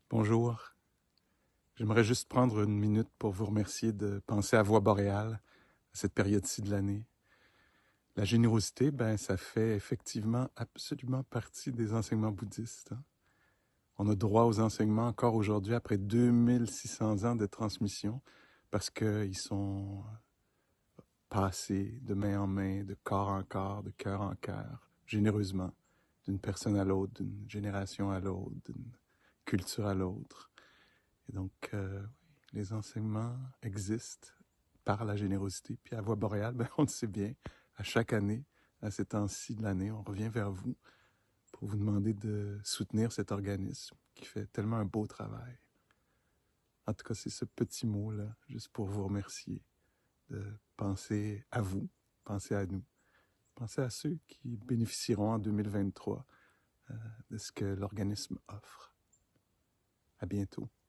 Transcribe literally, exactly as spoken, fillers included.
Bonjour. J'aimerais juste prendre une minute pour vous remercier de penser à Voix boréale à cette période-ci de l'année. La générosité, ben, ça fait effectivement absolument partie des enseignements bouddhistes. Hein? On a droit aux enseignements encore aujourd'hui après deux mille six cents ans de transmission parce qu'ils sont passés de main en main, de corps en corps, de cœur en cœur, généreusement, d'une personne à l'autre, d'une génération à l'autre, d'une culture à l'autre. Et donc, euh, les enseignements existent par la générosité. Puis à Voix boréale, ben, on le sait bien, à chaque année, à ces temps-ci de l'année, on revient vers vous pour vous demander de soutenir cet organisme qui fait tellement un beau travail. En tout cas, c'est ce petit mot-là, juste pour vous remercier, de penser à vous, penser à nous, penser à ceux qui bénéficieront en deux mille vingt-trois euh, de ce que l'organisme offre. À bientôt.